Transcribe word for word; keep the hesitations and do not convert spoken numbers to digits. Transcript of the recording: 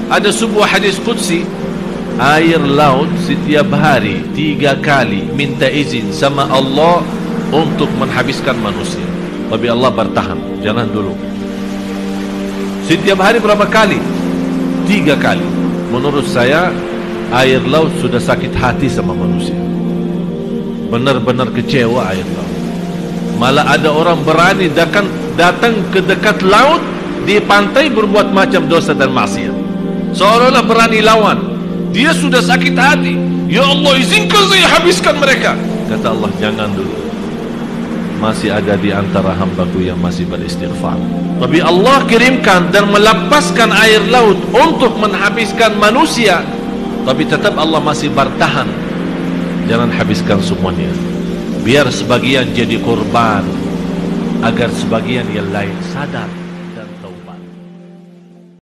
ada sebuah hadis qudsi, air laut setiap hari tiga kali minta izin sama Allah untuk menghabiskan manusia, tapi Allah bertahan, jangan dulu. Setiap hari berapa kali? Tiga kali. Menurut saya air laut sudah sakit hati sama manusia, benar-benar kecewa air laut. Malah ada orang berani datang, datang ke dekat laut di pantai berbuat macam dosa dan maksiat, seolah-olah berani lawan. Dia sudah sakit hati, ya Allah izinkan saya habiskan mereka. Kata Allah, jangan dulu, masih ada di antara hambaku yang masih beristighfar. Tapi Allah kirimkan dan melepaskan air laut untuk menghabiskan manusia, tapi tetap Allah masih bertahan, jangan habiskan semuanya, biar sebagian jadi korban agar sebagian yang lain sadar.